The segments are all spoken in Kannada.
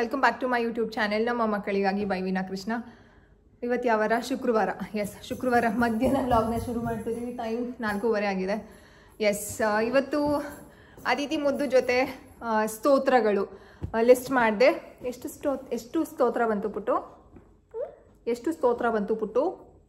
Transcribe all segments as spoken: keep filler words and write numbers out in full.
Welcome back to my YouTube channel ನಮ್ಮ ಮಕ್ಕಳಿಗಾಗಿ ಬೈ ವೀಣಾ ಕೃಷ್ಣ. ಇವತ್ತು ಯಾವ ವಾರ? ಶುಕ್ರವಾರ. ಎಸ್, ಶುಕ್ರವಾರ ಮಧ್ಯಾಹ್ನ ವ್ಲಾಗ್ನ ಶುರು ಮಾಡ್ತಿದ್ದೀವಿ. ಟೈಮ್ ನಾಲ್ಕೂವರೆ ಆಗಿದೆ. ಎಸ್, ಇವತ್ತು ಅದಿತಿ ಮುದ್ದು ಜೊತೆ ಸ್ತೋತ್ರಗಳು ಲಿಸ್ಟ್ ಮಾಡಿದೆ. ಎಷ್ಟು ಸ್ತೋ ಎಷ್ಟು ಸ್ತೋತ್ರ ಬಂತು ಪುಟ್ಟು? ಎಷ್ಟು ಸ್ತೋತ್ರ ಬಂತು ಪುಟ್ಟು?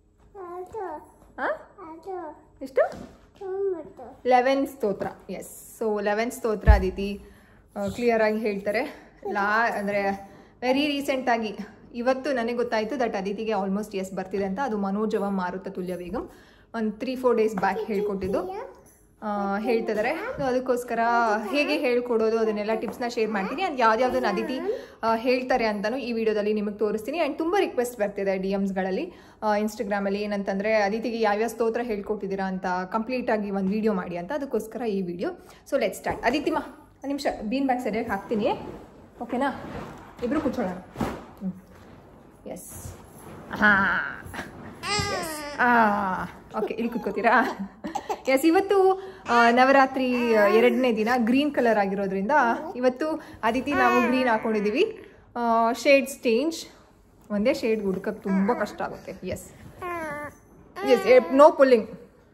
ಎಷ್ಟು? ಲೆವೆನ್ ಸ್ತೋತ್ರ. ಎಸ್, ಸೊ ಲೆವೆನ್ ಸ್ತೋತ್ರ ಅದಿತಿ ಕ್ಲಿಯರ್ ಆಗಿ ಹೇಳ್ತಾರೆ. ಲಾ ಅಂದರೆ ವೆರಿ ರೀಸೆಂಟಾಗಿ ಇವತ್ತು ನನಗೆ ಗೊತ್ತಾಯಿತು ದಟ್ ಅದಿತಿಗೆ ಆಲ್ಮೋಸ್ಟ್ ಎಸ್ ಬರ್ತಿದೆ ಅಂತ. ಅದು ಮನೋಜವ ಮಾರುತ ತುಲ್ಯ ವೇಗಂ ಒಂದು ತ್ರೀ ಫೋರ್ ಡೇಸ್ ಬ್ಯಾಕ್ ಹೇಳ್ಕೊಟ್ಟಿದ್ದು ಹೇಳ್ತಿದ್ದಾರೆ. ಅದಕ್ಕೋಸ್ಕರ ಹೇಗೆ ಹೇಳ್ಕೊಡೋದು ಅದನ್ನೆಲ್ಲ ಟಿಪ್ಸ್ನ ಶೇರ್ ಮಾಡ್ತೀನಿ. ಆ್ಯಂಡ್ ಯಾವ್ದಾವ್ದನ್ನ ಅದಿತಿ ಹೇಳ್ತಾರೆ ಅಂತಲೂ ಈ ವಿಡಿಯೋದಲ್ಲಿ ನಿಮಗೆ ತೋರಿಸ್ತೀನಿ. ಆ್ಯಂಡ್ ತುಂಬ ರಿಕ್ವೆಸ್ಟ್ ಬರ್ತಿದೆ ಡಿ ಎಮ್ಸ್ಗಳಲ್ಲಿ, ಇನ್ಸ್ಟಾಗ್ರಾಮಲ್ಲಿ ಏನಂತಂದರೆ ಅದಿತಿಗೆ ಯಾವ್ಯಾವ ಸ್ತೋತ್ರ ಹೇಳ್ಕೊಟ್ಟಿದ್ದೀರಾ ಅಂತ ಕಂಪ್ಲೀಟಾಗಿ ಒಂದು ವಿಡಿಯೋ ಮಾಡಿ ಅಂತ. ಅದಕ್ಕೋಸ್ಕರ ಈ ವಿಡಿಯೋ. So let start. ಅದಿತಿಮಾ ಒಂದು ನಿಮಿಷ ಬೀನ್ ಬ್ಯಾಗ್ ಸರಿಯಾಗಿ ಹಾಕ್ತೀನಿ, ಓಕೆನಾ? ಇಬ್ಬರು ಕೂತ್ಕೊಳ್ಳೋಣ. ಎಸ್, ಹಾಂ, ಓಕೆ, ಇಲ್ಲಿ ಕೂತ್ಕೋತೀರಾ? ಎಸ್, ಇವತ್ತು ನವರಾತ್ರಿ ಎರಡನೇ ದಿನ. ಗ್ರೀನ್ ಕಲರ್ ಆಗಿರೋದ್ರಿಂದ ಇವತ್ತು ಅದಿತಿ ನಾವು ಗ್ರೀನ್ ಹಾಕೊಂಡಿದ್ದೀವಿ. ಶೇಡ್ಸ್ ಚೇಂಜ್, ಒಂದೇ ಶೇಡ್ ಹುಡ್ಕಕ್ಕೆ ತುಂಬ ಕಷ್ಟ ಆಗುತ್ತೆ. Yes yes, no pulling.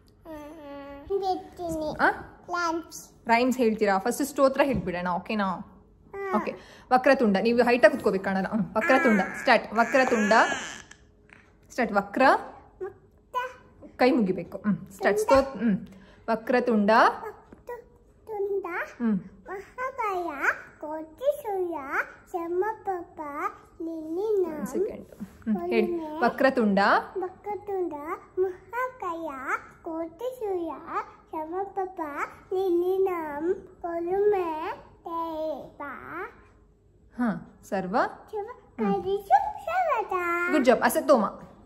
Rhymes ಹೇಳ್ತೀರಾ? ಫಸ್ಟ್ ಸ್ತೋತ್ರ ಹೇಳ್ಬಿಡೋಣ, ಓಕೆನಾ? ಓಕೆ. ವಕ್ರತುಂಡ, ನೀವು ಹೈಟಾಗಿ ಕುತ್ಕೋಬೇಕು ಕಾಣಲ್ಲ. ಹ್ಞೂ, ವಕ್ರತುಂಡ ಸ್ಟಾರ್ಟ್. ವಕ್ರತುಂಡ ಸ್ಟಾರ್ಟ್. ವಕ್ರ ಕೈ ಮುಗಿಬೇಕು. ಹ್ಞೂ, ಸ್ಟಾರ್ಟ್. ಸ್ತೋತ್ ಹ್ಞೂ ವಕ್ರತುಂಡ ಹ್ಞೂ ಸೆಕೆಂಡ್ ಹೇಳಿ. ವಕ್ರತುಂಡ ವಕ್ರತುಂಡ ಮಹಾಕಾಯ ಕೋಟಿ ಸೂರ್ಯ ಸಮಪಪ ನಿಲಿನಂ ಕೊಲುಮೆ ದೇವಾ. ಹಾಂ, ಸರ್ವ ಕರಿಸು ಸರ್ವದ. Good job. ಅಸತೋಮ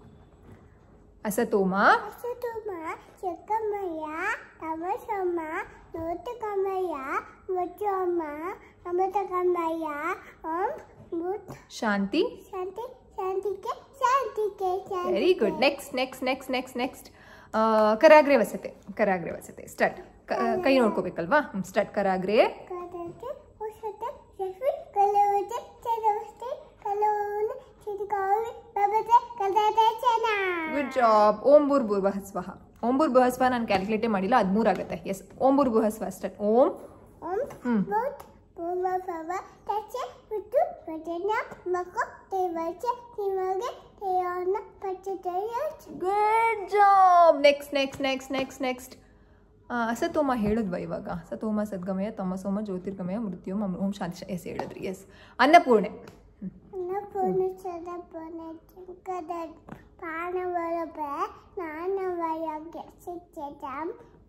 ಅಸತೋಮ ಅಸತೋಮ ಚಕಮಯ ತಮಸಮ ನೋಟಕಮಯ ವಚೋಮ ಅಮೃತಕಮಯ ಓಂ ಗುಡ್ ಶಾಂತಿ ಶಾಂತಿ ಶಾಂತಿಗೆ ಶಾಂತಿಗೆ ಶಾಂತಿ. Very good. Next next next next next ಕರಾಗ್ರೆ ವಸತೆ. ಕರಾಗ್ರೆ ವಸತೆ ಸ್ಟಾರ್ಟ್. ಕೈ ನೋಡ್ಕೋಬೇಕಲ್ವಾ? ಸ್ಟಾರ್ಟ್. ಕರಾಗ್ರೆ ಕರಾಗ್ರೆ ವಸತೆ ಜಫಿ ಕಲವತೆ ಚದವಸ್ತೆ ಕಲವನ ಚಿದಕಾವಿ ಬಬತೆ ಕದತೆ ಚನ. Good job. ಓಂ ಬುರ್ ಬುರ್ ಬಹಸ್ವಹ. ಓಂ ಬುರ್ ಬಹಸ್ವ ನಾನು ಕ್ಯಾಲ್ಕುಲೇಟೇ ಮಾಡಿಲ್ಲ, ಹದಿಮೂರು ಆಗುತ್ತೆ. ಎಸ್, ಓಂ ಬುರ್ ಬಹಸ್ವ ಸ್ಟಾರ್ಟ್. ಓಂ ಓಂ ಬೌತ್ ಪೂರ್ವಭವ ತಚೆ ವಿತು ವಚನ ಮಕ ದೇವಚ ನಿಮಗೆ ದೇವನ ಪಚ್ಚತೆಯ. Good job. Next next next next next ಅಸತೋಮ ಹೇಳಿದ್ವಾ ಇವಾಗ? ಸತೋಮ ಸದ್ಗಮಯ ತಮಸೋಮ ಜ್ಯೋತಿರ್ಗಮಯ ಮೃತ್ಯೋಮ ಓಂ ಶಾಂತಿ. ಎಸ್, ಹೇಳಿದ್ರಿ. ಎಸ್, ಅನ್ನಪೂರ್ಣೆ. ಅನ್ನಪೂರ್ಣ ಸದಪೂರ್ಣ ಚಿಂಕದ ಪಾನವರಬ ನಾನವಯಗೆ ಸಿಚ್ಚದಂ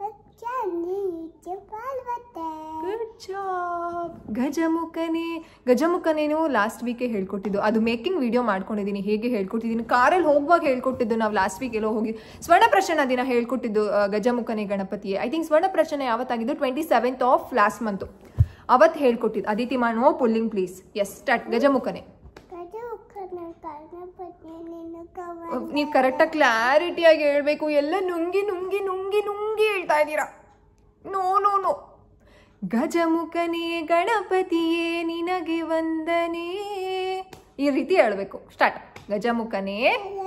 ಗುಡ್ ಜಾಬ್. ಗಜಮುಖನೇ. ಗಜಮುಖನೇನು ಲಾಸ್ಟ್ ವೀಕೆ ಹೇಳ್ಕೊಟ್ಟಿದ್ದು. ಅದು ಮೇಕಿಂಗ್ ವಿಡಿಯೋ ಮಾಡ್ಕೊಂಡಿದ್ದೀನಿ, ಹೇಗೆ ಹೇಳ್ಕೊಟ್ಟಿದ್ದೀನಿ. ಕಾರಲ್ಲಿ ಹೋಗುವಾಗ ಹೇಳ್ಕೊಟ್ಟಿದ್ದು ನಾವು ಲಾಸ್ಟ್ ವೀಕ್ ಎಲ್ಲೋ ಹೋಗಿ. ಸ್ವರ್ಣಪ್ರಶನ ದಿನ ಹೇಳ್ಕೊಟ್ಟಿದ್ದು ಗಜಮುಖನೇ ಗಣಪತಿಯೇ. ಐ ಥಿಂಕ್ ಸ್ವರ್ಣಪ್ರಶನ ಯಾವತ್ತಾಗಿದ್ದು? Twenty seventh of last month ಅವತ್ತು ಹೇಳ್ಕೊಟ್ಟಿದ್ದು. ಅದಿತಿ ಮಾ no pulling please. Yes, start. ಗಜಮುಖನೇ. ನೀವು ಕರೆಕ್ಟಾಗಿ ಕ್ಲಾರಿಟಿಯಾಗಿ ಹೇಳ್ಬೇಕು. ಎಲ್ಲ ನುಂಗಿ ನುಂಗಿ ನುಂಗಿ ನುಂಗಿ ಹೇಳ್ತಾ ಇದ್ದೀರಾ. No no no. ಗಜಮುಖನೇ ಗಣಪತಿಯೇ ನಿನಗೆ ವಂದನೆ, ಈ ರೀತಿ ಹೇಳ್ಬೇಕು. ಸ್ಟಾರ್ಟ್. ಗಜಮುಖನೇ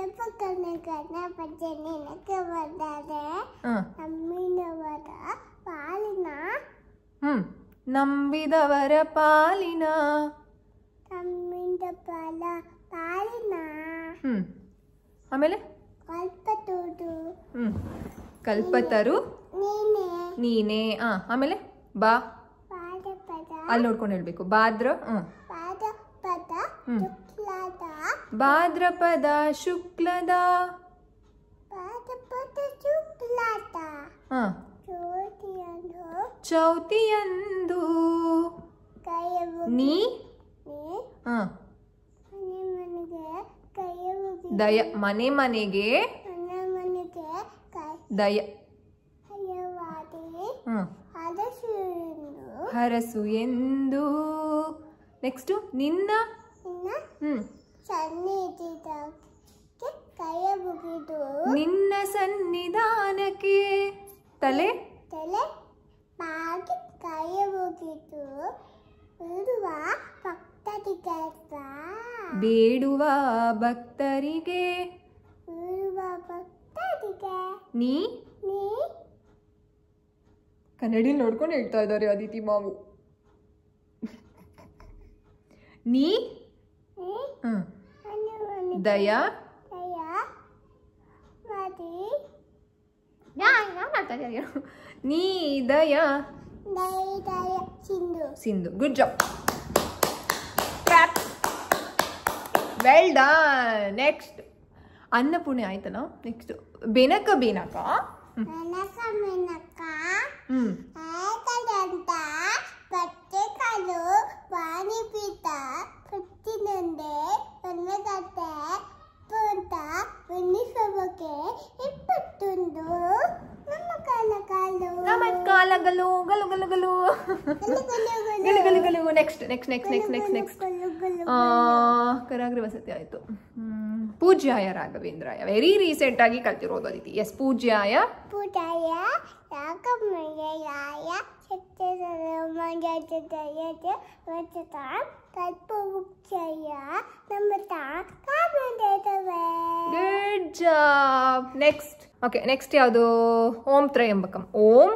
ಗಣಪತಿ ನಿನಗೆ ವಂದನೆ ನಂಬಿದವರ ಪಾಲಿನ. ಹ್ಮ್ ನಂಬಿದವರ ಪಾಲಿನ. ನಂಬಿದ ಪಾಲ ಪಾಲಿನ. ಹ್ಮ್ ಆಮೇಲೆ ಕಲ್ಪತರು. ಹ್ಮ್ ಕಲ್ಪತರು ನೀನೆ ನೀನೇ. ಆ ಆಮೇಲೆ ಬಾ ಪಾದಪದ. ಅಲ್ಲಿ ನೋಡ್ಕೊಂಡು ಹೇಳ್ಬೇಕು. ಭಾದ್ರ ಹ್ಮ್ ಪಾದಪದ ಶುಕ್ಲದ. ಭಾದ್ರಪದ ಶುಕ್ಲದ. ಪಾದಪದ ಶುಕ್ಲದ. ಹಾ ಚೌತಿಯಂದು ಚೌತಿಯಂದು ಕೈಯವು ನೀ ಹಾ ಮನೆ ಮನೆಗೆ ಕೈಯವು ದಯ. ಮನೆ ಮನೆಗೆ ಮನೆ ಮನೆಗೆ ಕೈ ದಯ. ಹಯವಾದಿ ಹ್ಮ್ ಹರಸು ಎಂದು ಹರಸು ಎಂದು. ನೆಕ್ಸ್ಟು ನಿನ್ನ ನಿನ್ನ ಹ್ಮ್ ಸನ್ನಿಧಿಗೆ ಕೈಯ ಮುಗಿದು. ನಿನ್ನ ಸನ್ನಿಧಾನಕ್ಕೆ ತಲೆ ತಲೆ ಬಾಗಿ ಕೈಯ ಮುಗಿದು ಇರುವ ಭಕ್ತ ಭಕ್ತರಿಗೆ ಬೇಡುವ ಭಕ್ತರಿಗೆ ಬೇಡುವ ಭಕ್ತರಿಗೆ ನೀ ನೀ ಕನ್ನಡಿ ನೋಡ್ಕೊಂಡು ಹೇಳ್ತಾ ಇದ್ದಾರೆ ಅದಿತಿ ಮಾವು. ನೀ ಹ್ಮ್ ದಯಾ ನೀ ದಯಾ ಸಿಂಧು ಸಿಂಧು. Good job. Clap. Well done. Next ಅನ್ನಪೂರ್ಣೆ ಆಯ್ತಲ್ಲ. ನೆಕ್ಸ್ಟ್ ಬೆನಕ ಬೇನಕ ಬೆನಕ ಬೆನಕ ಹ್ಮ್ ಏಕದಂತ ಪಟ್ಟೆಕಾಲು ಪಾನಿಪೀತ ಪಟ್ಟಿನಂದೆ ಒನ್ನಗಟ್ಟೆ ಪಂತ ಬೆನ್ನಿಸೋಕೆ ಇಪ್ಪತ್ತೊಂದು ನಮ್ಮ ಕಾಲ ಕಾಲು ನಮ್ಮ ಕಾಲಗಲು ಗಲು ಗಲು ಗಲು ಗಲು ಗಲು ಗಲು. Next next next next next next ಕರಾಗ್ರಿ ವಸತಿ ಆಯ್ತು. ಪೂಜ್ಯಾಯ ರಾಘವೇಂದ್ರಾಯ ವೆರಿ ರೀಸೆಂಟ್ ಆಗಿ ಕಲ್ತಿರೋದು ಅದಿತಿ. ಎಸ್ ಪೂಜ್ಯಾಯ ಪೂಜ್ಯಾಯ ರಾಘವೇಂದ್ರಾಯ good job. Next okay next ಯಾವುದು? ಓಂ ತ್ರಯಂಬಕಂ. ಓಂ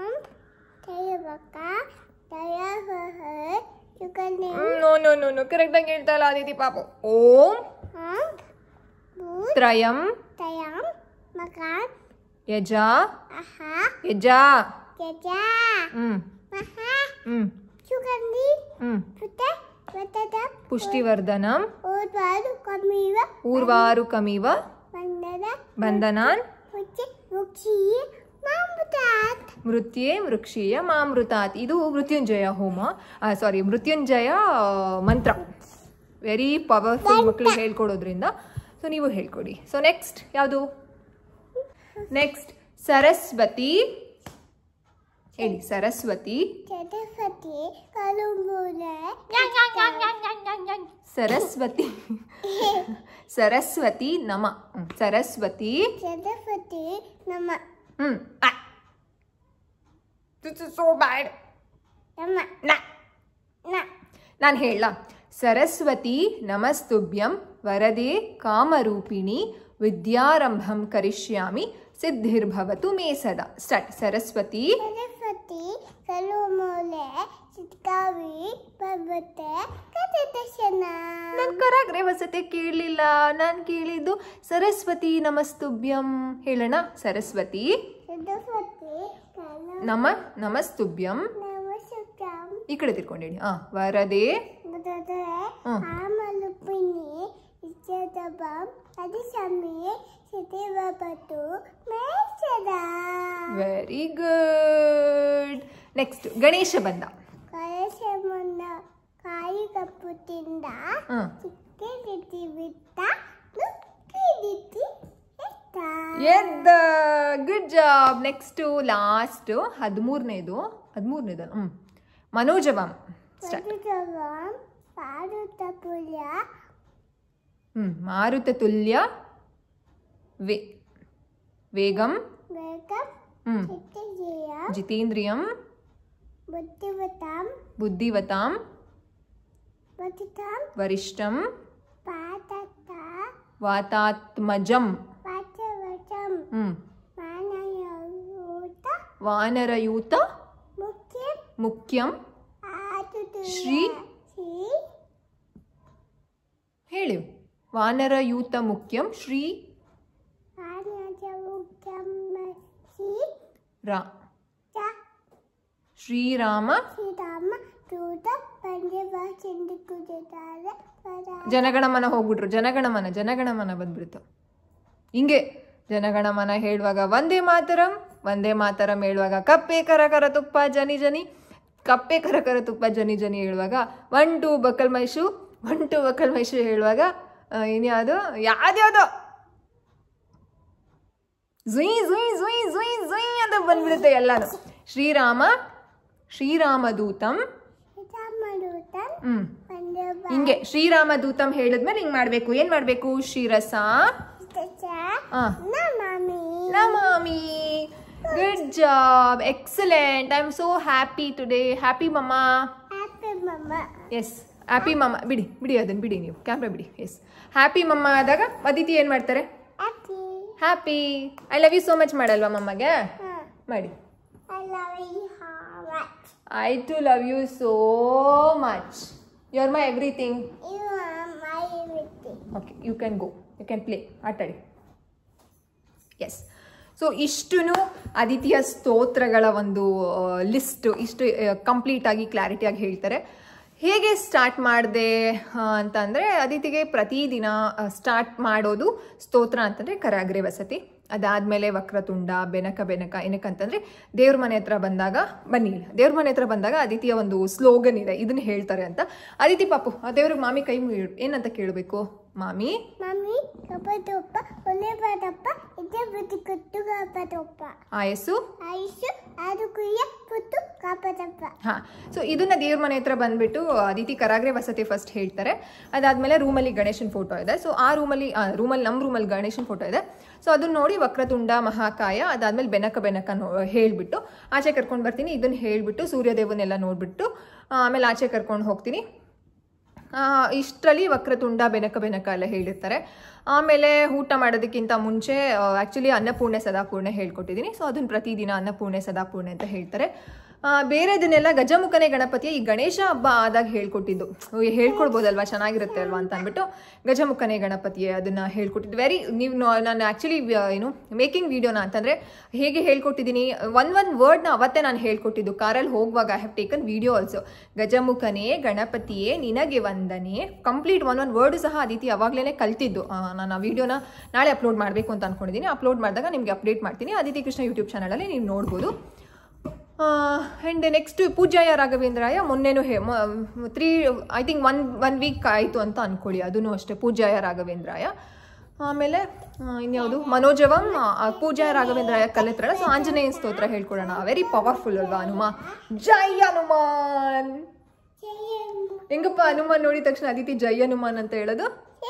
no no no no correct ಆಗಿ ಹೇಳ್ತಾ ಇಲ್ಲ ಅದಿತಿ ಪಾಪು. ಓಂ ತ್ರಯಂ ಯಜಾ ಯಜಾ ಹ್ಮ್ ಹ್ಮ್ ಹ್ಮ್ ಪುಷ್ಟಿವರ್ಧನಂ ಊರ್ವಾರು ಕಮಿವ ಬಂಧನಾನ್ ಮೃತ್ಯೆ ವೃಕ್ಷೀಯ ಮಾಮೃತಾತ್. ಇದು ಮೃತ್ಯುಂಜಯ ಹೋಮ, ಸಾರಿ ಮೃತ್ಯುಂಜಯ ಮಂತ್ರ. ವೆರಿ ಪವರ್ಫುಲ್ ಮಕ್ಕಳಿಗೆ ಹೇಳ್ಕೊಡೋದ್ರಿಂದ. ಸೊ ನೀವು ಹೇಳ್ಕೊಡಿ. ಸೊ ನೆಕ್ಸ್ಟ್ ಯಾವುದು? ನೆಕ್ಸ್ಟ್ ಸರಸ್ವತಿ ಹೇಳಿ. ಸರಸ್ವತಿ ಸರಸ್ವತಿ ಸರಸ್ವತಿ ನಮ. ಸರಸ್ವತಿ ಸರಸ್ವತಿ ನಮ. Hmm so bad. ನಾನು ಹೇಳ. ಸರಸ್ವತಿ ನಮಸ್ತುಭ್ಯಂ ವರದೆ ಕಾಮರೂಪಿಣಿ ವಿದ್ಯಾರಂಭಂ ಕರಿಷ್ಯಾಮಿ ಸಿದ್ಧಿರ್ಭವತು ಮೇ ಸದಾ. ಸ್ಟಾರ್ಟ್. ಸರಸ್ವತಿ ಸರಸ್ವತಿ ಕಲುಮೂಲೆ ಚಿತ್ಕಾವಿ ಪರ್ವತೆ ಕಥದರ್ಶನ. ನಾನು ಕರಾಗ್ರೆ ವಸತಿ ಕೇಳಲಿಲ್ಲ. ನಾನು ಕೇಳಿದ್ದು ಸರಸ್ವತಿ ನಮಸ್ತುಭ್ಯಂ. ಹೇಳೋಣ. ಸರಸ್ವತಿ ಸರಸ್ವತಿ ನಮ ನಮಸ್ತುಭ್ಯಂ. ನಮಸ್ತುಭ್ಯಂ ಈ ಕಡೆ ತಿರ್ಕೊಂಡು ಹೇಳಿ. ಆ ವರದೆ ಕಾಮರೂಪಿಣಿ ವಿದ್ಯಾರಂಭಂ ಕರಿಷ್ಯಾಮಿ ಸಿದ್ಧಿರ್ಭವತು ಮೇ ಸದಾ. Very good. ನೆಕ್ಸ್ಟ್ ಗಣೇಶ ಬಂದ. ಗಣೇಶ ಬಂದ ಕಾಯಿ ಕಪ್ಪುತ್ತಿಂದ ಚಿಕ್ಕ ರೀತಿ ಬಿಟ್ಟ ನುಕ್ಕಿ ರೀತಿ ಎದ್ದ. Good job. ನೆಕ್ಸ್ಟ್ ಲಾಸ್ಟ್ ಹದಿಮೂರನೇದು ಹದಿಮೂರನೇದು ಹ್ಮ್ ಮನೋಜವಂ. ಮಾರುತ ತುಲ್ಯ ಹ್ಮ್ ಮಾರುತ ತುಲ್ಯ ವೇ ವೇಗಂ ವೇಗಂ ಹ್ಮ್ ಜಿತೇಂದ್ರಿಯಂ ಬುದ್ಧಿವತಾಂ ಬುದ್ಧಿವತಾಂ ವತಿತಾಂ ವರಿಷ್ಠಂ ಪಾತತ ವಾತಾತ್ಮಜಂ ವಾಚವಚಂ ಹ್ಮ್ ವಾನರಯೂತ ವಾನರಯೂತ ಮುಖ್ಯಂ ಮುಖ್ಯಂ ಆತುತು ಶ್ರೀ ಶ್ರೀ ಹೇಳಿ. ವಾನರಯೂತ ಮುಖ್ಯಂ ಶ್ರೀ ವಾನರ ಮುಖ್ಯಂ ಶ್ರೀ ರಾ ಚ ಶ್ರೀರಾಮ ಶ್ರೀರಾಮ ದೂತ ಪಂಚಭಾಷೆಂದು ಕೂಡಿದ್ದಾರೆ. ಜನಗಣಮನ ಹೋಗ್ಬಿಟ್ರು. ಜನಗಣಮನ ಜನಗಣಮನ ಬಂದ್ಬಿಡ್ತು. ಹಿಂಗೆ ಜನಗಣಮನ ಹೇಳುವಾಗ ವಂದೇ ಮಾತರಂ, ವಂದೇ ಮಾತರಂ ಹೇಳುವಾಗ ಕಪ್ಪೆ ಕರ ಕರ ತುಪ್ಪ ಜನಿ ಜನಿ, ಕಪ್ಪೆ ಕರ ಕರ ತುಪ್ಪ ಜನಿ ಜನಿ ಹೇಳುವಾಗ one two buckle my shoe, one two buckle my shoe ಹೇಳುವಾಗ ಇನ್ಯಾವುದು ಯಾವ್ದ್ಯಾವುದೋ ಝುಯ್ ಝುಯ್ ಝುಯ್ ಝುಯ್ ಝುಯ್ ಅಂತ ಬಂದ್ಬಿಡುತ್ತೆ ಎಲ್ಲಾನು. ಶ್ರೀರಾಮ ಶ್ರೀರಾಮದೂತಂ ಹ್ಮ್ ಹಿಂಗೆ ಶ್ರೀರಾಮದೂತಂ ಹೇಳಿದ್ಮೇಲೆ ಹಿಂಗ್ ಮಾಡ್ಬೇಕು. ಏನ್ ಮಾಡ್ಬೇಕು? ಶಿರಸ ನಮಾಮಿ. Good job. Excellent. I am so happy today. Happy mama. Happy mama. Yes happy mama ಬಿಡಿ ಬಿಡಿ ಅದನ್ನು ಬಿಡಿ ನೀವು ಕ್ಯಾಮ್ರಾ ಬಿಡಿ. ಎಸ್, ಹ್ಯಾಪಿ ಮಮ್ಮ ಆದಾಗ ಅದಿತಿ ಏನು ಮಾಡ್ತಾರೆ? Happy happy I love you so much ಮಾಡಲ್ವಾ ಮಮ್ಮಗೆ? ಮಾಡಿ. I love you how much. I too love you so much. You are my everything. You are my everything. Okay, you can go, you can play, ಆಟಾಡಿ. ಎಸ್, ಸೊ ಇಷ್ಟು ಅದಿತಿಯ ಸ್ತೋತ್ರಗಳ ಒಂದು ಲಿಸ್ಟ್ ಇಷ್ಟು ಕಂಪ್ಲೀಟಾಗಿ ಕ್ಲಾರಿಟಿಯಾಗಿ ಹೇಳ್ತಾರೆ. ಹೇಗೆ ಸ್ಟಾರ್ಟ್ ಮಾಡಿದೆ ಅಂತಂದರೆ, ಅದಿತಿಗೆ ಪ್ರತಿದಿನ ಸ್ಟಾರ್ಟ್ ಮಾಡೋದು ಸ್ತೋತ್ರ ಅಂತಂದರೆ ಕರಾಗ್ರೆ ವಸತಿ, ಅದಾದಮೇಲೆ ವಕ್ರತುಂಡ, ಬೆನಕ ಬೆನಕ. ಏನಕ್ಕಂತಂದರೆ ದೇವ್ರ ಮನೆ ಹತ್ರ ಬಂದಾಗ ಬನ್ನಿ, ದೇವ್ರ ಮನೆ ಹತ್ರ ಬಂದಾಗ ಅದಿತಿಯ ಒಂದು ಸ್ಲೋಗನ್ ಇದೆ, ಇದನ್ನು ಹೇಳ್ತಾರೆ ಅಂತ. ಅದಿತಿ ಪಾಪು ಆ ದೇವ್ರಿಗೆ ಮಾಮಿ ಕೈ ಏನಂತ ಕೇಳಬೇಕು? ಮಾಮಿ ಮಮ್ಮಿ ಕಪ್ಪದಪ್ಪ ಒಳ್ಳೆ ಬಾದಪ್ಪ ಇದೇ ಬುದ್ಧಿ ಕಟ್ಟು ಕಾಪದಪ್ಪ ಆಯಸ್ಸು ಆಯುಷು ಅದು ಕುಯ್ಯ ಕುತ್ತು ಕಾಪದಪ್ಪ. ಹಾಂ, ಸೊ ಇದನ್ನ ದೇವ್ರ ಮನೆ ಹತ್ರ ಬಂದ್ಬಿಟ್ಟು ಅದಿತಿ ಕರಾಗ್ರೆ ವಸತಿ ಫಸ್ಟ್ ಹೇಳ್ತಾರೆ. ಅದಾದಮೇಲೆ ರೂಮಲ್ಲಿ ಗಣೇಶನ ಫೋಟೋ ಇದೆ. ಸೊ ಆ ರೂಮಲ್ಲಿ ರೂಮಲ್ಲಿ ನಮ್ಮ ರೂಮಲ್ಲಿ ಗಣೇಶನ ಫೋಟೋ ಇದೆ. ಸೊ ಅದನ್ನ ನೋಡಿ ವಕ್ರತುಂಡ ಮಹಾಕಾಯ, ಅದಾದಮೇಲೆ ಬೆನಕ ಬೆನಕ ನೋ ಹೇಳಿಬಿಟ್ಟು ಆಚೆ ಕರ್ಕೊಂಡು ಬರ್ತೀನಿ. ಇದನ್ನು ಹೇಳಿಬಿಟ್ಟು ಸೂರ್ಯದೇವನ್ನೆಲ್ಲ ನೋಡಿಬಿಟ್ಟು ಆಮೇಲೆ ಆಚೆ ಕರ್ಕೊಂಡು ಹೋಗ್ತೀನಿ. ಇಷ್ಟರಲ್ಲಿ ವಕ್ರತುಂಡ ಬೆನಕ ಬೆನಕ ಎಲ್ಲ ಹೇಳಿರ್ತಾರೆ. ಆಮೇಲೆ ಊಟ ಮಾಡೋದಕ್ಕಿಂತ ಮುಂಚೆ ಆ್ಯಕ್ಚುಲಿ ಅನ್ನಪೂರ್ಣೆ ಸದಾಪೂರ್ಣೆ ಹೇಳ್ಕೊಟ್ಟಿದ್ದೀನಿ. ಸೊ ಅದನ್ನು ಪ್ರತಿದಿನ ಅನ್ನಪೂರ್ಣೆ ಸದಾಪೂರ್ಣೆ ಅಂತ ಹೇಳ್ತಾರೆ. ಬೇರೆದನ್ನೆಲ್ಲ ಗಜಮುಖನೇ ಗಣಪತಿಯ ಈ ಗಣೇಶ ಹಬ್ಬ ಆದಾಗ ಹೇಳ್ಕೊಟ್ಟಿದ್ದು, ಹೇಳ್ಕೊಡ್ಬೋದಲ್ವಾ, ಚೆನ್ನಾಗಿರುತ್ತೆ ಅಲ್ವಾ ಅಂತ ಅಂದ್ಬಿಟ್ಟು ಗಜಮುಖನೇ ಗಣಪತಿಯೇ ಅದನ್ನು ಹೇಳ್ಕೊಟ್ಟಿದ್ದು. ವೆರಿ ನೀವು ನಾನು ಆ್ಯಕ್ಚುಲಿ ಏನು ಮೇಕಿಂಗ್ ವೀಡಿಯೋನ ಅಂತಂದರೆ ಹೇಗೆ ಹೇಳ್ಕೊಟ್ಟಿದ್ದೀನಿ, ಒನ್ ಒನ್ ವರ್ಡ್ನ ಅವತ್ತೇ ನಾನು ಹೇಳ್ಕೊಟ್ಟಿದ್ದು ಕಾರಲ್ಲಿ ಹೋಗುವಾಗ. I have taken video also. ಗಜಮುಖನೇ ಗಣಪತಿಯೇ ನಿನಗೆ ವಂದನೆ, ಕಂಪ್ಲೀಟ್ ಒನ್ ಒನ್ ವರ್ಡು ಸಹ ಅದಿತಿ ಅವಾಗಲೇ ಕಲ್ತಿದ್ದು. ನಾನು ಆ ವಿಡಿಯೋನ ನಾಳೆ ಅಪ್ಲೋಡ್ ಮಾಡಬೇಕು ಅಂತ ಅಂದ್ಕೊಂಡಿದ್ದೀನಿ. ಅಪ್ಲೋಡ್ ಮಾಡಿದಾಗ ನಿಮಗೆ ಅಪ್ಡೇಟ್ ಮಾಡ್ತೀನಿ. ಅದಿತಿ ಕೃಷ್ಣ ಯೂಟ್ಯೂಬ್ ಚಾನಲಲ್ಲಿ ನೀವು ನೋಡ್ಬೋದು. ಆ್ಯಂಡ್ ನೆಕ್ಸ್ಟ್ ಪೂಜ್ಯಾಯ ರಾಘವೇಂದ್ರಾಯ ಮೊನ್ನೆನೂ hey three I think one one week ಆಯಿತು ಅಂತ ಅಂದ್ಕೊಳ್ಳಿ, ಅದೂ ಅಷ್ಟೇ ಪೂಜ್ಯಾಯ ರಾಘವೇಂದ್ರಾಯ. ಆಮೇಲೆ ಇನ್ಯಾವುದು ಮನೋಜವಂ ಪೂಜ್ಯಾಯ ರಾಘವೇಂದ್ರಾಯ ಕಲಿತ್ರಲ್ಲ. ಸೊ ಆಂಜನೇಯ ಸ್ತೋತ್ರ ಹೇಳ್ಕೊಡೋಣ. ವೆರಿ ಪವರ್ಫುಲ್ ಅಲ್ವಾ ಹನುಮ? ಜೈ ಹನುಮಾನ್. ಹೆಂಗಪ್ಪ ಹನುಮಾನ್ ನೋಡಿದ ತಕ್ಷಣ ಅದಿತಿ ಜೈ ಹನುಮಾನ್ ಅಂತ ಹೇಳೋದು?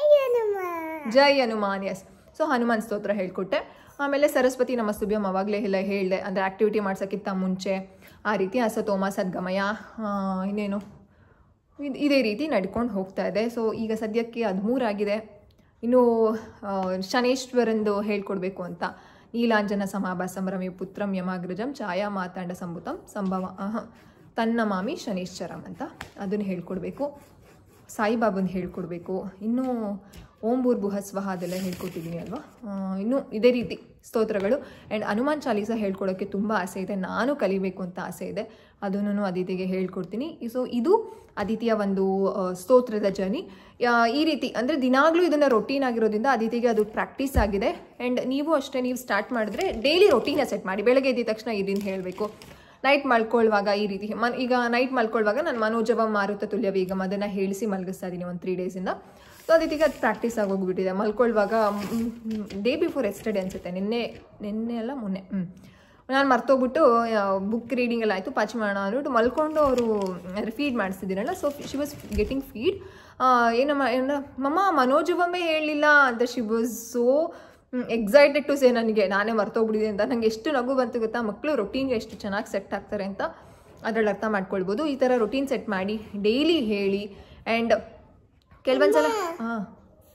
ಜೈ ಹನುಮಾನ್. ಎಸ್, ಸೊ ಹನುಮಾನ್ ಸ್ತೋತ್ರ ಹೇಳ್ಕೊಟ್ಟೆ. ಆಮೇಲೆ ಸರಸ್ವತಿ ನಮಸ್ತುಭ್ಯಂ ಅವಾಗಲೇ ಎಲ್ಲ ಹೇಳಿದೆ, ಅಂದರೆ ಆ್ಯಕ್ಟಿವಿಟಿ ಮಾಡ್ಸೋಕ್ಕಿಂತ ಮುಂಚೆ ಆ ರೀತಿ ಅಸತೋಮ ಸದ್ಗಮಯ ಇನ್ನೇನು ಇದು ಇದೇ ರೀತಿ ನಡ್ಕೊಂಡು ಹೋಗ್ತಾ ಇದೆ. ಸೊ ಈಗ ಸದ್ಯಕ್ಕೆ ಹದಿಮೂರಾಗಿದೆ. ಇನ್ನು ಶನೇಶ್ವರಂದು ಹೇಳ್ಕೊಡ್ಬೇಕು ಅಂತ. ನೀಲಾಂಜನ ಸಮಾಭ ಸಂಭ್ರಮಿ ಪುತ್ರಂ ಯಮಾಗ್ರಜಂ ಛಾಯಾ ಮಾತಾಂಡ ಸಂಭುತಂ ಸಂಭವ ತನ್ನ ಮಾಮಿ ಶನೇಶ್ವರಂ ಅಂತ ಅದನ್ನು ಹೇಳ್ಕೊಡ್ಬೇಕು. ಸಾಯಿಬಾಬಂದು ಹೇಳ್ಕೊಡ್ಬೇಕು. ಇನ್ನೂ ಓಂ ಭೂರ್ಭುವಃ ಸ್ವಃ ಅದೆಲ್ಲ ಹೇಳ್ಕೊಟ್ಟಿದ್ದೀನಿ ಅಲ್ವಾ. ಇನ್ನೂ ಇದೇ ರೀತಿ ಸ್ತೋತ್ರಗಳು ಆ್ಯಂಡ್ ಹನುಮಾನ್ ಚಾಲೀಸ ಹೇಳ್ಕೊಡೋಕ್ಕೆ ತುಂಬ ಆಸೆ ಇದೆ. ನಾನು ಕಲಿಬೇಕು ಅಂತ ಆಸೆ ಇದೆ, ಅದನ್ನು ಅದಿತಿಗೆ ಹೇಳ್ಕೊಡ್ತೀನಿ. ಸೊ ಇದು ಅದಿತಿಯ ಒಂದು ಸ್ತೋತ್ರದ ಜರ್ನಿ. ಈ ರೀತಿ ಅಂದರೆ ದಿನಾಗಲೂ ಇದನ್ನು ರೊಟೀನ್ ಆಗಿರೋದ್ರಿಂದ ಅದಿತಿಗೆ ಅದು ಪ್ರಾಕ್ಟೀಸ್ ಆಗಿದೆ. ಆ್ಯಂಡ್ ನೀವು ಅಷ್ಟೇ, ನೀವು ಸ್ಟಾರ್ಟ್ ಮಾಡಿದ್ರೆ ಡೈಲಿ ರೊಟೀನ ಸೆಟ್ ಮಾಡಿ. ಬೆಳಗ್ಗೆ ಎದ್ದ ತಕ್ಷಣ ಇದನ್ನು ಹೇಳಬೇಕು. ನೈಟ್ ಮಲ್ಕೊಳ್ಳುವಾಗ ಈ ರೀತಿ ಮನ್ ಈಗ ನೈಟ್ ಮಲ್ಕೊಳ್ಳುವಾಗ ನಾನು ಮನೋಜವ ಮಾರುತ ತುಲ್ಯ ವೇಗಂ ಅದನ್ನು ಹೇಳಿಸಿ ಮಲಗಿಸ್ತಾ ಇದ್ದೀನಿ ಒಂದು ತ್ರೀ ಡೇಸಿಂದ. ಸೊ ಅದಕ್ಕೆ ಅದು ಪ್ರಾಕ್ಟೀಸ್ ಆಗೋಗ್ಬಿಟ್ಟಿದೆ. ಮಲ್ಕೊಳ್ಳುವಾಗ ಡೇ ಬಿಫೋರ್ ಎಸ್ಟರ್ಡೇ ಅನಿಸುತ್ತೆ, ನಿನ್ನೆ ನಿನ್ನೆ ಅಲ್ಲ ಮೊನ್ನೆ ಹ್ಞೂ ನಾನು ಮರ್ತೋಗ್ಬಿಟ್ಟು ಬುಕ್ ರೀಡಿಂಗ್ ಎಲ್ಲ ಆಯಿತು, ಪಾಚಿ ಮಾಡೋಣ ಅಂದ್ಬಿಟ್ಟು ಮಲ್ಕೊಂಡು ಅವರು ಅಂದರೆ ಫೀಡ್ ಮಾಡಿಸ್ತಿದ್ದೀನಲ್ಲ. So she was getting feed. ಏನಮ್ಮ ಏನೋ ಮಮ್ಮ ಮನೋಜವಮ್ಮೆ ಹೇಳಲಿಲ್ಲ ಅಂತ she was so excited to say. ನನಗೆ ನಾನೇ ಮರ್ತೋಗ್ಬಿಟ್ಟಿದೆ ಅಂತ. ನನಗೆ ಎಷ್ಟು ನಗು ಬಂತು ಗೊತ್ತಾ, ಮಕ್ಕಳು ರೊಟೀನ್ಗೆ ಎಷ್ಟು ಚೆನ್ನಾಗಿ ಸೆಟ್ ಆಗ್ತಾರೆ ಅಂತ ಅದರಲ್ಲಿ ಅರ್ಥ ಮಾಡ್ಕೊಳ್ಬೋದು. ಈ ಥರ ರೊಟೀನ್ ಸೆಟ್ ಮಾಡಿ ಡೈಲಿ ಹೇಳಿ. ಆ್ಯಂಡ್ ಕೆಲವೊಂದ್ಸಲ ಹಾಂ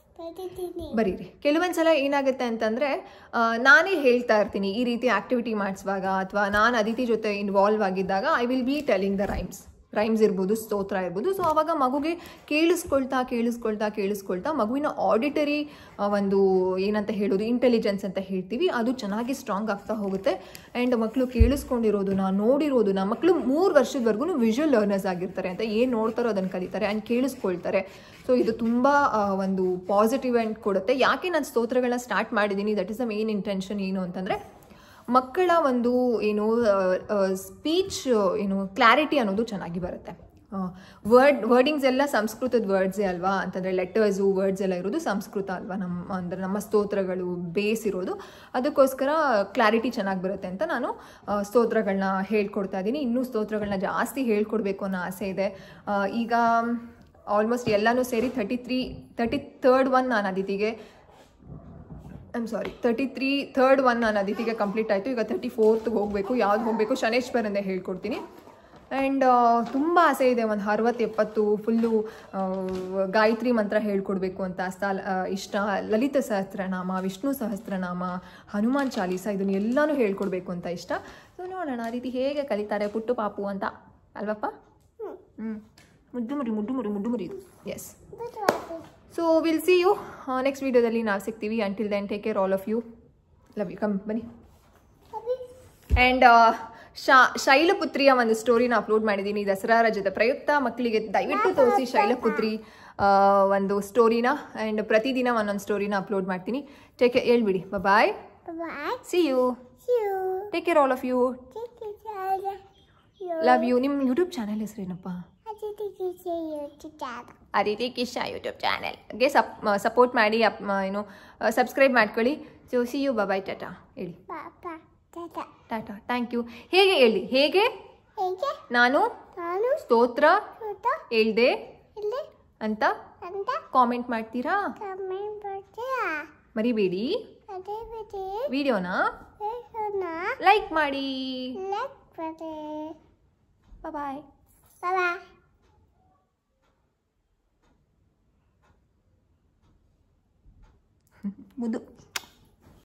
ಬರೀರಿ ಕೆಲವೊಂದ್ಸಲ ಏನಾಗುತ್ತೆ ಅಂತಂದರೆ ನಾನೇ ಹೇಳ್ತಾ ಇರ್ತೀನಿ ಈ ರೀತಿ ಆ್ಯಕ್ಟಿವಿಟಿ ಮಾಡಿಸುವಾಗ, ಅಥವಾ ನಾನು ಅದಿತಿ ಜೊತೆ ಇನ್ವಾಲ್ವ್ ಆಗಿದ್ದಾಗ I will be telling the rhymes rhymes ಇರ್ಬೋದು, ಸ್ತೋತ್ರ ಇರ್ಬೋದು. ಸೊ ಆವಾಗ ಮಗುಗೆ ಕೇಳಿಸ್ಕೊಳ್ತಾ ಕೇಳಿಸ್ಕೊಳ್ತಾ ಕೇಳಿಸ್ಕೊಳ್ತಾ ಮಗುವಿನ ಆಡಿಟರಿ ಒಂದು ಏನಂತ ಹೇಳೋದು ಇಂಟೆಲಿಜೆನ್ಸ್ ಅಂತ ಹೇಳ್ತೀವಿ, ಅದು ಚೆನ್ನಾಗಿ ಸ್ಟ್ರಾಂಗ್ ಆಗ್ತಾ ಹೋಗುತ್ತೆ. ಆ್ಯಂಡ್ ಮಕ್ಕಳು ಕೇಳಿಸ್ಕೊಂಡಿರೋದನ್ನ ನೋಡಿರೋದನ್ನ, ಮಕ್ಕಳು ಮೂರು ವರ್ಷದವರೆಗೂ ವಿಜುವಲ್ ಲರ್ನರ್ಸ್ ಆಗಿರ್ತಾರೆ ಅಂತ ಏನು ನೋಡ್ತಾರೋ ಅದನ್ನು ಕಲಿತಾರೆ ಆ್ಯಂಡ್ ಕೇಳಿಸ್ಕೊಳ್ತಾರೆ. ಸೊ ಇದು ತುಂಬ ಒಂದು ಪಾಸಿಟಿವ್ ಆ್ಯಂಡ್ ಕೊಡುತ್ತೆ. ಯಾಕೆ ನಾನು ಸ್ತೋತ್ರಗಳನ್ನ ಸ್ಟಾರ್ಟ್ ಮಾಡಿದ್ದೀನಿ, that is the main intention. ಏನು ಅಂತಂದರೆ ಮಕ್ಕಳ ಒಂದು ಏನು ಸ್ಪೀಚ್ ಏನು ಕ್ಲಾರಿಟಿ ಅನ್ನೋದು ಚೆನ್ನಾಗಿ ಬರುತ್ತೆ. ವರ್ಡ್ ವರ್ಡಿಂಗ್ಸ್ ಎಲ್ಲ ಸಂಸ್ಕೃತದ ವರ್ಡ್ಸೇ ಅಲ್ವಾ ಅಂತಂದರೆ ಲೆಟರ್ಸು ವರ್ಡ್ಸ್ ಎಲ್ಲ ಇರೋದು ಸಂಸ್ಕೃತ ಅಲ್ವಾ, ನಮ್ಮ ಅಂದರೆ ನಮ್ಮ ಸ್ತೋತ್ರಗಳು ಬೇಸ್ ಇರೋದು. ಅದಕ್ಕೋಸ್ಕರ ಕ್ಲಾರಿಟಿ ಚೆನ್ನಾಗಿ ಬರುತ್ತೆ ಅಂತ ನಾನು ಸ್ತೋತ್ರಗಳನ್ನ ಹೇಳ್ಕೊಡ್ತಾ ಇದ್ದೀನಿ. ಇನ್ನೂ ಸ್ತೋತ್ರಗಳನ್ನ ಜಾಸ್ತಿ ಹೇಳ್ಕೊಡ್ಬೇಕು ಅನ್ನೋ ಆಸೆ ಇದೆ. ಈಗ ಆಲ್ಮೋಸ್ಟ್ ಎಲ್ಲನೂ ಸೇರಿ thirty three thirty third one ನಾನು ಅದಿತಿಗೆ I am sorry thirty three third one ನಾನು ಅದಿತಿಗೆ ಕಂಪ್ಲೀಟ್ ಆಯಿತು. ಈಗ ತರ್ಟಿ ಫೋರ್ತ್ಗೆ ಹೋಗಬೇಕು. ಯಾವ್ದು ಹೋಗಬೇಕು ಶನೇಶ್ವರಂದೇ ಹೇಳ್ಕೊಡ್ತೀನಿ. ಆ್ಯಂಡ್ ತುಂಬ ಆಸೆ ಇದೆ, ಒಂದು ಅರವತ್ತು ಎಪ್ಪತ್ತು ಫುಲ್ಲು ಗಾಯತ್ರಿ ಮಂತ್ರ ಹೇಳ್ಕೊಡ್ಬೇಕು ಅಂತ ಸ್ಥ ಇಷ್ಟ. ಲಲಿತ ಸಹಸ್ರನಾಮ, ವಿಷ್ಣು ಸಹಸ್ರನಾಮ, ಹನುಮಾನ್ ಚಾಲೀಸ ಇದನ್ನು ಎಲ್ಲನೂ ಹೇಳ್ಕೊಡ್ಬೇಕು ಅಂತ ಇಷ್ಟ. ಸೊ ನೋಡೋಣ ಆ ರೀತಿ ಹೇಗೆ ಕಲಿತಾರೆ ಪುಟ್ಟು ಪಾಪು ಅಂತ ಅಲ್ವಪ್ಪ. ಹ್ಞೂ ಮುದ್ದು ಮುರಿ ಮುದ್ದು ಮುರಿ ಮುದ್ದು ಮುರಿ yes. So will see you next ವೀಡಿಯೋದಲ್ಲಿ ನಾವು ಸಿಗ್ತೀವಿ. Until then take care all of you. Love you. Come ಬನ್ನಿ. ಆ್ಯಂಡ್ ಶಾ ಶೈಲಪುತ್ರಿಯ ಒಂದು ಸ್ಟೋರಿನ ಅಪ್ಲೋಡ್ ಮಾಡಿದ್ದೀನಿ ದಸರಾ ರಜದ ಪ್ರಯುಕ್ತ. ಮಕ್ಕಳಿಗೆ ದಯವಿಟ್ಟು ತೋರಿಸಿ ಶೈಲಪುತ್ರಿ ಒಂದು ಸ್ಟೋರಿನ. ಆ್ಯಂಡ್ ಪ್ರತಿದಿನ ಒಂದೊಂದು ಸ್ಟೋರಿನ ಅಪ್ಲೋಡ್ ಮಾಡ್ತೀನಿ. Take care. ಹೇಳ್ಬಿಡಿ bye. See you. Take care all of you. Love you. ನಿಮ್ಮ ಯೂಟ್ಯೂಬ್ ಚಾನಲ್ ಹೆಸರೇನಪ್ಪ? ಅದಿತಿ ಕಿಶಾ ಯೂಟ್ಯೂಬ್ ಚಾನಲ್ಗೆ ಸಪ್ ಸಪೋರ್ಟ್ ಮಾಡಿ, ಅಪ್ ಏನು ಸಬ್ಸ್ಕ್ರೈಬ್ ಮಾಡ್ಕೊಳ್ಳಿ. So see you. ಬಾಯ್. ಟಾಟಾ ಹೇಳಿ. ಟಾಟಾ. Thank you. ಹೇಗೆ ಹೇಳಿ? ಹೇಗೆ ನಾನು ಸ್ತೋತ್ರ ಹೇಳ್ದೆ ಅಂತ ಕಾಮೆಂಟ್ ಮಾಡ್ತೀರಾ? ಮರಿಬೇಡಿ. ವಿಡಿಯೋನ ಲೈಕ್ ಮಾಡಿ. ಬಾಯ್. ಮುದ್ದು.